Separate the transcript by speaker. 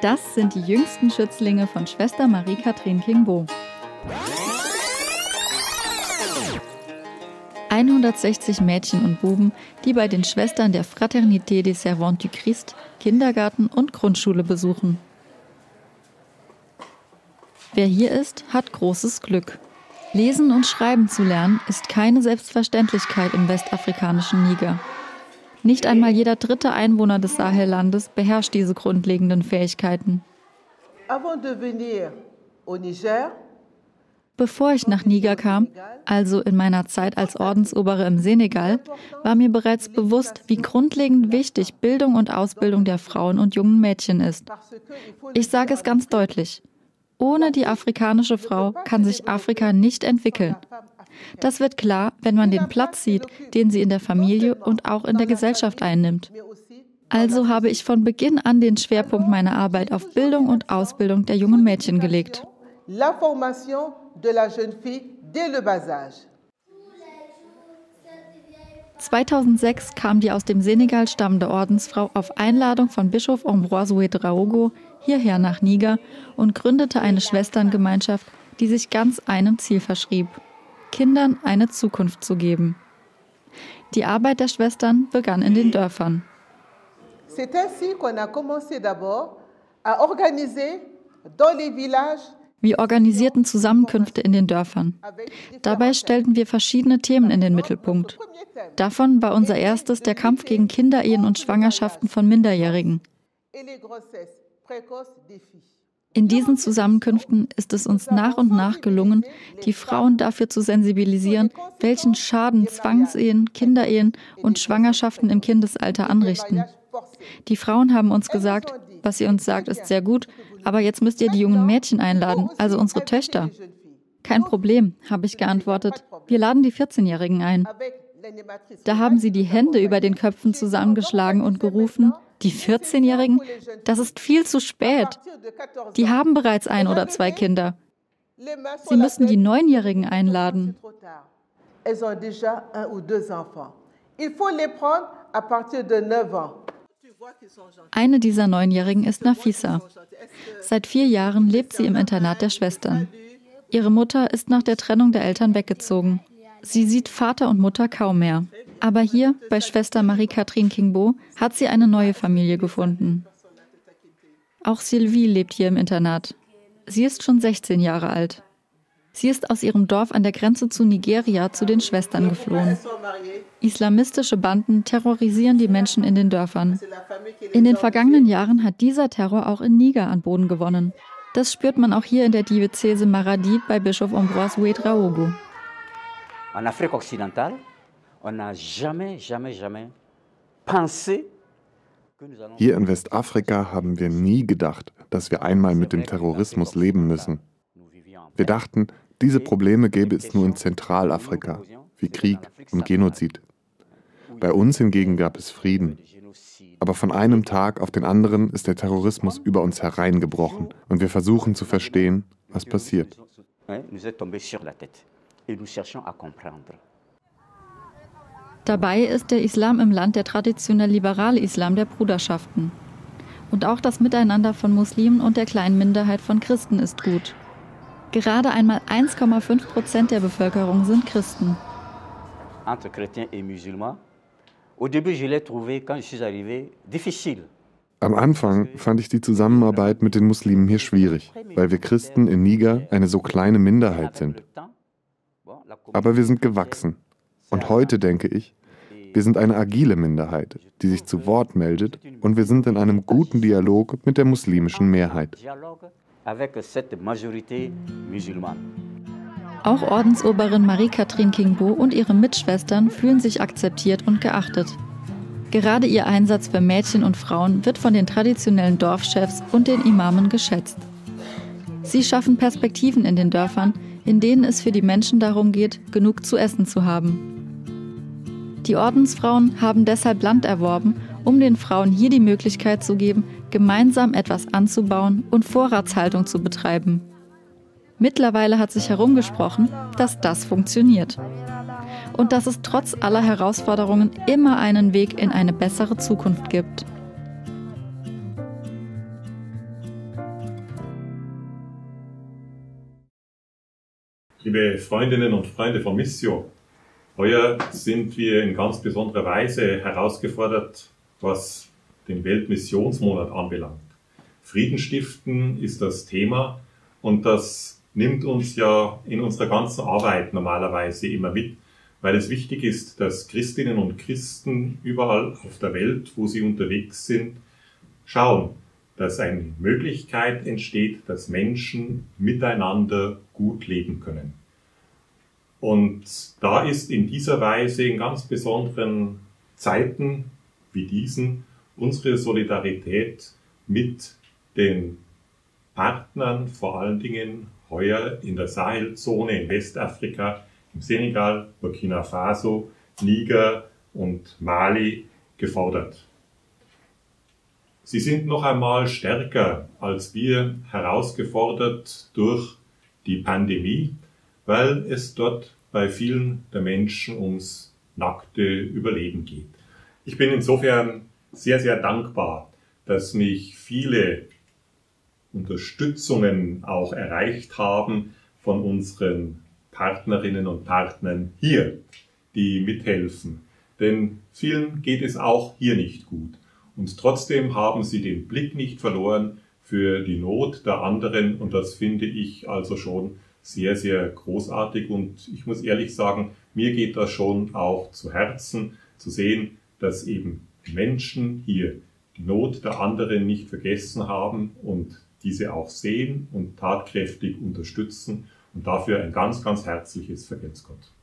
Speaker 1: Das sind die jüngsten Schützlinge von Schwester Marie-Catherine Kingbo. 160 Mädchen und Buben, die bei den Schwestern der Fraternité des Servantes du Christ Kindergarten und Grundschule besuchen. Wer hier ist, hat großes Glück. Lesen und Schreiben zu lernen, ist keine Selbstverständlichkeit im westafrikanischen Niger. Nicht einmal jeder dritte Einwohner des Sahellandes beherrscht diese grundlegenden Fähigkeiten. Bevor ich nach Niger kam, also in meiner Zeit als Ordensobere im Senegal, war mir bereits bewusst, wie grundlegend wichtig Bildung und Ausbildung der Frauen und jungen Mädchen ist. Ich sage es ganz deutlich. Ohne die afrikanische Frau kann sich Afrika nicht entwickeln. Das wird klar, wenn man den Platz sieht, den sie in der Familie und auch in der Gesellschaft einnimmt. Also habe ich von Beginn an den Schwerpunkt meiner Arbeit auf Bildung und Ausbildung der jungen Mädchen gelegt. 2006 kam die aus dem Senegal stammende Ordensfrau auf Einladung von Bischof Ambroise Ouédraogo hierher nach Niger und gründete eine Schwesterngemeinschaft, die sich ganz einem Ziel verschrieb: Kindern eine Zukunft zu geben. Die Arbeit der Schwestern begann in den Dörfern. Wir organisierten Zusammenkünfte in den Dörfern. Dabei stellten wir verschiedene Themen in den Mittelpunkt. Davon war unser erstes der Kampf gegen Kinderehen und Schwangerschaften von Minderjährigen. In diesen Zusammenkünften ist es uns nach und nach gelungen, die Frauen dafür zu sensibilisieren, welchen Schaden Zwangsehen, Kinderehen und Schwangerschaften im Kindesalter anrichten. Die Frauen haben uns gesagt, was ihr uns sagt, ist sehr gut, aber jetzt müsst ihr die jungen Mädchen einladen, also unsere Töchter. Kein Problem, habe ich geantwortet. Wir laden die 14-Jährigen ein. Da haben sie die Hände über den Köpfen zusammengeschlagen und gerufen: Die 14-Jährigen? Das ist viel zu spät. Die haben bereits 1 oder 2 Kinder. Sie müssen die 9-Jährigen einladen. Eine dieser 9-Jährigen ist Nafisa. Seit 4 Jahren lebt sie im Internat der Schwestern. Ihre Mutter ist nach der Trennung der Eltern weggezogen. Sie sieht Vater und Mutter kaum mehr. Aber hier, bei Schwester Marie-Catherine Kingbo, hat sie eine neue Familie gefunden. Auch Sylvie lebt hier im Internat. Sie ist schon 16 Jahre alt. Sie ist aus ihrem Dorf an der Grenze zu Nigeria zu den Schwestern geflohen. Islamistische Banden terrorisieren die Menschen in den Dörfern. In den vergangenen Jahren hat dieser Terror auch in Niger an Boden gewonnen. Das spürt man auch hier in der Diözese Maradi bei Bischof Ambroise Ouédraogo.
Speaker 2: En Afrique occidentale, on n'a jamais pensé.
Speaker 3: Hier in Westafrika haben wir nie gedacht, dass wir einmal mit dem Terrorismus leben müssen. Wir dachten, diese Probleme gäbe es nur in Zentralafrika, wie Krieg und Genozid. Bei uns hingegen gab es Frieden. Aber von einem Tag auf den anderen ist der Terrorismus über uns hereingebrochen und wir versuchen zu verstehen, was passiert.
Speaker 1: Dabei ist der Islam im Land der traditionell liberale Islam der Bruderschaften. Und auch das Miteinander von Muslimen und der kleinen Minderheit von Christen ist gut. Gerade einmal 1,5% der Bevölkerung sind Christen.
Speaker 2: Entre chrétiens et musulmans, au début je l'ai trouvé, quand je suis arrivé, difficile.
Speaker 3: Am Anfang fand ich die Zusammenarbeit mit den Muslimen hier schwierig, weil wir Christen in Niger eine so kleine Minderheit sind. Aber wir sind gewachsen. Und heute denke ich, wir sind eine agile Minderheit, die sich zu Wort meldet, und wir sind in einem guten Dialog mit der muslimischen Mehrheit.
Speaker 1: Auch Ordensoberin Marie-Catherine Kingbo und ihre Mitschwestern fühlen sich akzeptiert und geachtet. Gerade ihr Einsatz für Mädchen und Frauen wird von den traditionellen Dorfchefs und den Imamen geschätzt. Sie schaffen Perspektiven in den Dörfern, in denen es für die Menschen darum geht, genug zu essen zu haben. Die Ordensfrauen haben deshalb Land erworben, um den Frauen hier die Möglichkeit zu geben, gemeinsam etwas anzubauen und Vorratshaltung zu betreiben. Mittlerweile hat sich herumgesprochen, dass das funktioniert. Und dass es trotz aller Herausforderungen immer einen Weg in eine bessere Zukunft gibt.
Speaker 4: Liebe Freundinnen und Freunde von Missio, heuer sind wir in ganz besonderer Weise herausgefordert, was den Weltmissionsmonat anbelangt. Frieden stiften ist das Thema und das nimmt uns ja in unserer ganzen Arbeit normalerweise immer mit, weil es wichtig ist, dass Christinnen und Christen überall auf der Welt, wo sie unterwegs sind, schauen, dass eine Möglichkeit entsteht, dass Menschen miteinander gut leben können. Und da ist in dieser Weise in ganz besonderen Zeiten wie diesen unsere Solidarität mit den Partnern, vor allen Dingen heuer in der Sahelzone in Westafrika, im Senegal, Burkina Faso, Niger und Mali gefordert. Sie sind noch einmal stärker als wir herausgefordert durch die Pandemie, weil es dort bei vielen der Menschen ums nackte Überleben geht. Ich bin insofern sehr, sehr dankbar, dass mich viele Unterstützungen auch erreicht haben von unseren Partnerinnen und Partnern hier, die mithelfen. Denn vielen geht es auch hier nicht gut. Und trotzdem haben sie den Blick nicht verloren für die Not der anderen. Und das finde ich also schon sehr, sehr großartig. Und ich muss ehrlich sagen, mir geht das schon auch zu Herzen, zu sehen, dass eben die Menschen hier die Not der anderen nicht vergessen haben und diese auch sehen und tatkräftig unterstützen. Und dafür ein ganz, ganz herzliches Vergelt's Gott.